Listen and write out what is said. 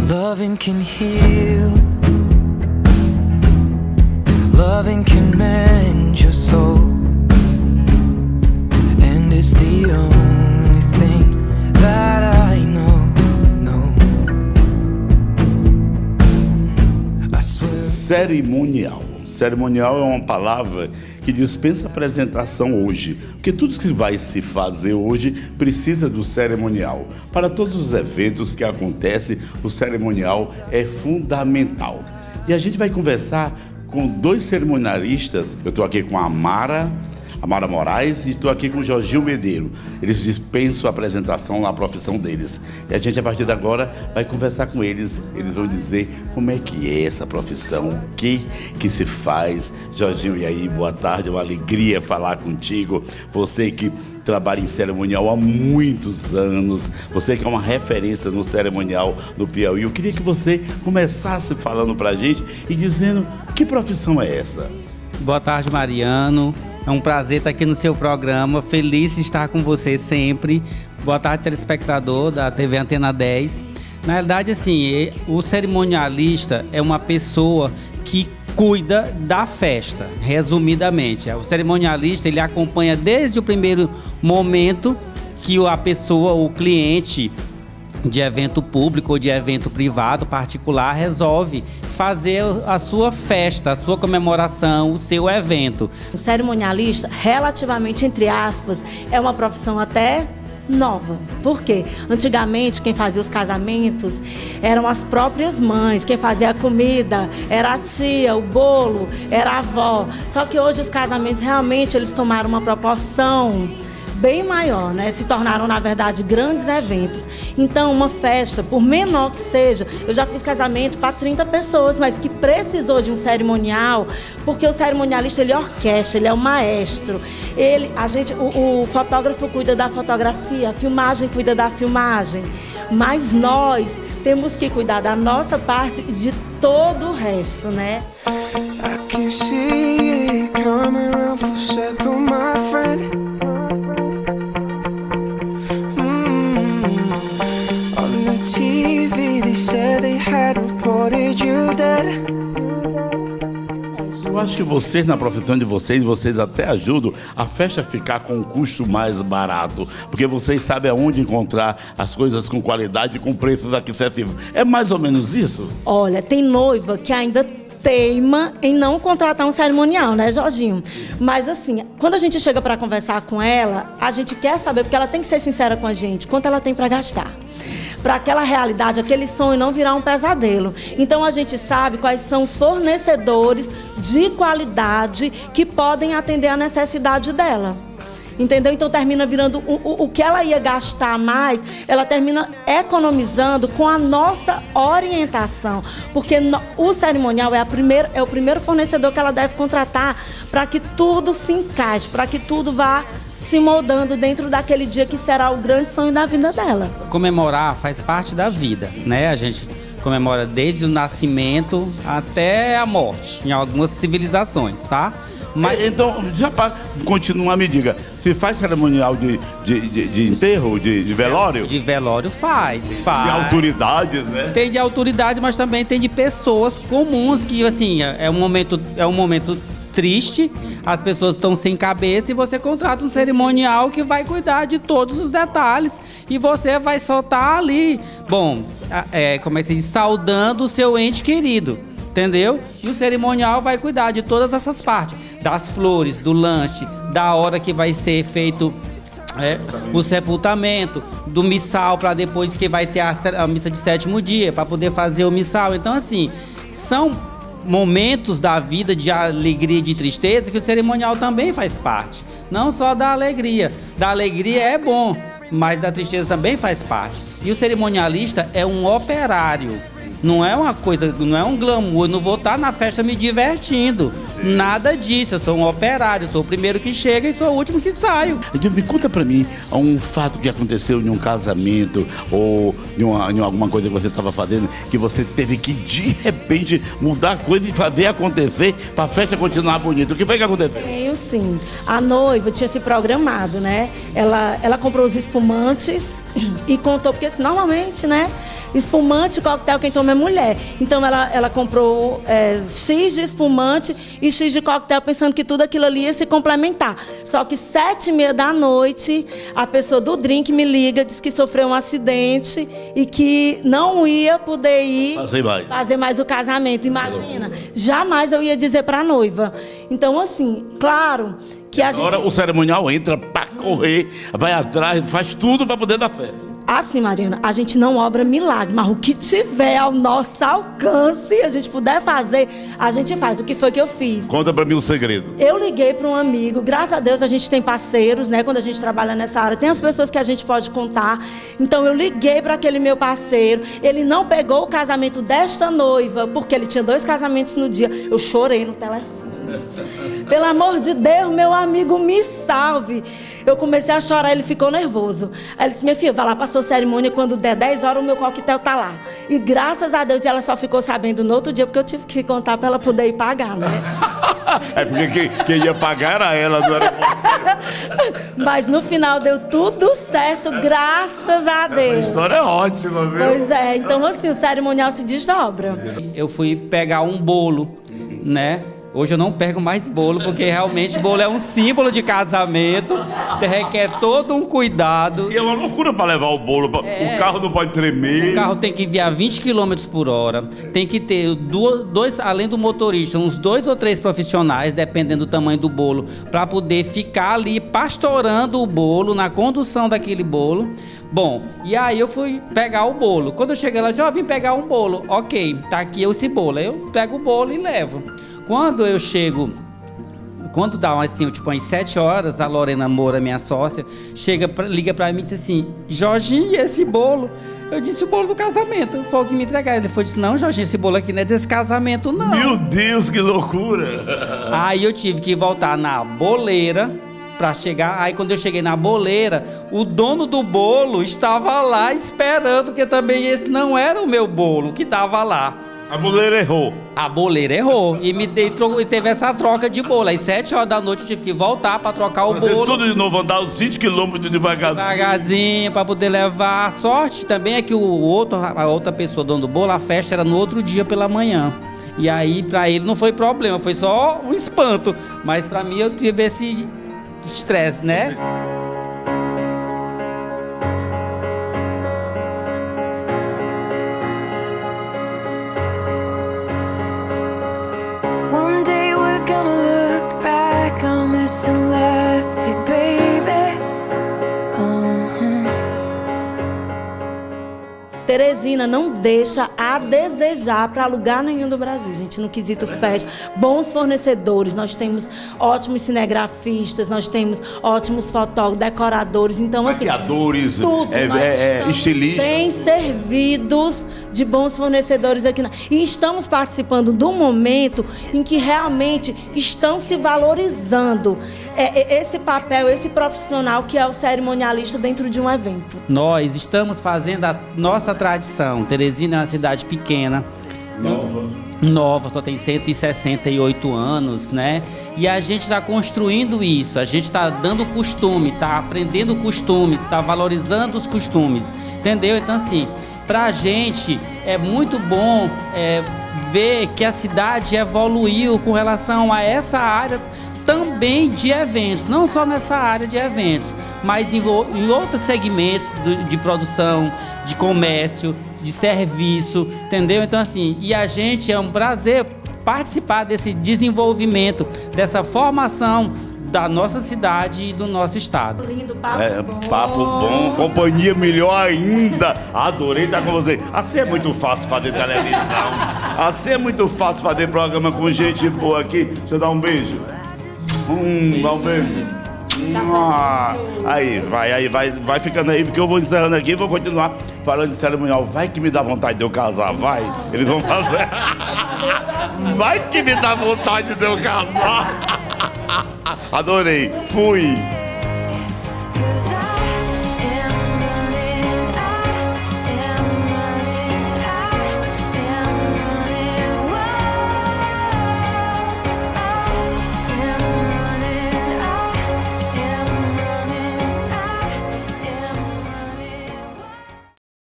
Loving can heal, loving can mend your soul, and it's the only thing that I know. I swear. Cerimonial. Cerimonial é uma palavra que dispensa apresentação hoje, porque tudo que vai se fazer hoje precisa do cerimonial. Para todos os eventos que acontecem, o cerimonial é fundamental. E a gente vai conversar com dois cerimonialistas. Eu estou aqui com a Amara Moraes, e estou aqui com o Jorginho Medeiros. Eles dispensam a apresentação na profissão deles. E a gente, a partir de agora, vai conversar com eles. Eles vão dizer como é que é essa profissão, o que se faz. Jorginho, e aí, boa tarde, é uma alegria falar contigo. Você que trabalha em cerimonial há muitos anos, você que é uma referência no cerimonial no Piauí. Eu queria que você começasse falando pra gente e dizendo que profissão é essa. Boa tarde, Mariano. É um prazer estar aqui no seu programa. Feliz de estar com você sempre. Boa tarde, telespectador da TV Antena 10. Na realidade, assim, o cerimonialista é uma pessoa que cuida da festa, resumidamente. O cerimonialista, ele acompanha desde o primeiro momento que a pessoa, o cliente de evento público ou de evento privado, particular, resolve fazer a sua festa, a sua comemoração, o seu evento. O cerimonialista, relativamente, entre aspas, é uma profissão até nova. Por quê? Antigamente, quem fazia os casamentos eram as próprias mães, quem fazia a comida era a tia, o bolo era a avó. Só que hoje os casamentos realmente eles tomaram uma proporção bem maior, né? Se tornaram, na verdade, grandes eventos. Então, uma festa, por menor que seja, eu já fiz casamento para 30 pessoas, mas que precisou de um cerimonial, porque o cerimonialista, ele orquestra, ele é o maestro. O fotógrafo cuida da fotografia, a filmagem cuida da filmagem, mas nós temos que cuidar da nossa parte e de todo o resto, né? I can see it coming around full circle, my friend. TV, they said they had reported you dead. Eu acho que vocês, na profissão de vocês até ajudam a festa a ficar com um custo mais barato, porque vocês sabem aonde encontrar as coisas com qualidade e com preços acessíveis. É mais ou menos isso? Olha, tem noiva que ainda teima em não contratar um cerimonial, né, Jorginho? Mas assim, quando a gente chega para conversar com ela, a gente quer saber, porque ela tem que ser sincera com a gente, quanto ela tem para gastar, para aquela realidade, aquele sonho não virar um pesadelo. Então a gente sabe quais são os fornecedores de qualidade que podem atender a necessidade dela. Entendeu? Então termina virando o que ela ia gastar mais, ela termina economizando com a nossa orientação, porque o cerimonial é o primeiro fornecedor que ela deve contratar para que tudo se encaixe, para que tudo vá se moldando dentro daquele dia que será o grande sonho da vida dela. Comemorar faz parte da vida, né? A gente comemora desde o nascimento até a morte, em algumas civilizações, tá? Mas então, já para continuar, me diga, se faz cerimonial de enterro, de velório? De velório faz. De autoridades, né? Tem de autoridade, mas também tem de pessoas comuns que, assim, é um momento triste, as pessoas estão sem cabeça e você contrata um cerimonial que vai cuidar de todos os detalhes e você vai soltar ali, bom, como é que se diz, saudando o seu ente querido. Entendeu? E o cerimonial vai cuidar de todas essas partes, das flores, do lanche, da hora que vai ser feito o sepultamento, do missal, para depois que vai ter a missa de 7º dia, para poder fazer o missal. Então, assim, são momentos da vida de alegria e de tristeza que o cerimonial também faz parte. Não só da alegria. Da alegria é bom, mas da tristeza também faz parte. E o cerimonialista é um operário. Não é uma coisa, não é um glamour, eu não vou estar na festa me divertindo. Sim. Nada disso, eu sou um operário, sou o primeiro que chega e sou o último que saio. Me conta pra mim um fato que aconteceu em um casamento ou em alguma coisa que você estava fazendo, que você teve que de repente mudar a coisa e fazer acontecer pra festa continuar bonita. O que foi que aconteceu? Tenho sim. A noiva tinha se programado, né? Ela comprou os espumantes e contou, porque normalmente, né? Espumante, coquetel, quem toma é mulher. Então ela comprou X de espumante e X de coquetel, pensando que tudo aquilo ali ia se complementar. Só que 7h30 da noite, a pessoa do drink me liga, diz que sofreu um acidente e que não ia poder ir fazer mais o casamento. Imagina, jamais eu ia dizer para a noiva. Então, assim, claro que a gente... Agora o cerimonial entra para correr, vai atrás, faz tudo para poder dar festa. Assim, Mariana, a gente não obra milagre, mas o que tiver ao nosso alcance, a gente puder fazer, a gente faz. O que foi que eu fiz? Conta pra mim o segredo. Eu liguei para um amigo, graças a Deus a gente tem parceiros, né? Quando a gente trabalha nessa área, tem as pessoas que a gente pode contar. Então eu liguei para aquele meu parceiro, ele não pegou o casamento desta noiva, porque ele tinha 2 casamentos no dia. Eu chorei no telefone. Pelo amor de Deus, meu amigo, me salve. Eu comecei a chorar, ele ficou nervoso. Aí ele disse, minha filha, vai lá pra sua cerimônia, quando der 10 horas o meu coquetel tá lá. E graças a Deus ela só ficou sabendo no outro dia, porque eu tive que contar pra ela poder ir pagar, né? É porque quem ia pagar era ela, não era você. Mas no final deu tudo certo, graças a Deus. A história é ótima, viu? Pois é, então assim, o cerimonial se desdobra. Eu fui pegar um bolo, né? Hoje eu não pego mais bolo, porque realmente bolo é um símbolo de casamento, requer todo um cuidado. E é uma loucura para levar o bolo, o carro não pode tremer. O carro tem que enviar 20 km por hora, tem que ter dois, além do motorista, uns 2 ou 3 profissionais, dependendo do tamanho do bolo, para poder ficar ali pastorando o bolo, na condução daquele bolo. Bom, e aí eu fui pegar o bolo. Quando eu cheguei lá, já vim pegar um bolo. Ok, tá aqui esse bolo. Aí eu pego o bolo e levo. Quando eu chego, quando dá assim, tipo umas 7 horas, a Lorena Moura, minha sócia, liga pra mim e diz assim, Jorginho, e esse bolo? Eu disse, o bolo do casamento. Foi o que me entregaram. Ele disse, não, Jorginho, esse bolo aqui não é desse casamento, não. Meu Deus, que loucura! Aí eu tive que voltar na boleira pra chegar. Aí quando eu cheguei na boleira, o dono do bolo estava lá esperando, porque também esse não era o meu bolo que estava lá. A boleira errou. A boleira errou e teve essa troca de bolo. Às 7 horas da noite eu tive que voltar para trocar o bolo. Tudo de novo, andar os 20 quilômetros devagarzinho para poder levar. A sorte também é que a outra pessoa, dono do bolo, a festa era no outro dia pela manhã. E aí para ele não foi problema, foi só um espanto. Mas para mim eu tive esse estresse, né? And laugh, hey baby. Teresina não deixa a desejar para lugar nenhum do Brasil, gente, no quesito festa. Bons fornecedores, nós temos ótimos cinegrafistas, nós temos ótimos fotógrafos, decoradores, então assim, maquiadores, estilistas, bem servidos de bons fornecedores aqui. E estamos participando do momento em que realmente estão se valorizando esse papel, esse profissional que é o cerimonialista dentro de um evento. Nós estamos fazendo a nossa tradição. Teresina é uma cidade pequena. Nova, só tem 168 anos, né? E a gente está construindo isso, a gente está dando costume, está aprendendo costumes, está valorizando os costumes, entendeu? Então assim, pra gente é muito bom ver que a cidade evoluiu com relação a essa área também de eventos, não só nessa área de eventos, mas em outros segmentos de produção, de comércio, de serviço, entendeu? Então assim, e a gente é um prazer participar desse desenvolvimento, dessa formação da nossa cidade e do nosso estado. Lindo, papo bom, companhia melhor ainda. Adorei estar com você. Assim é muito fácil fazer televisão. Assim é muito fácil fazer programa com gente boa aqui. Deixa eu dar um beijo. Dá um beijo. Aí vai ficando aí, porque eu vou encerrando aqui e vou continuar falando de cerimonial. Vai que me dá vontade de eu casar, vai. Eles vão fazer. Vai que me dá vontade de eu casar. Adorei. Fui.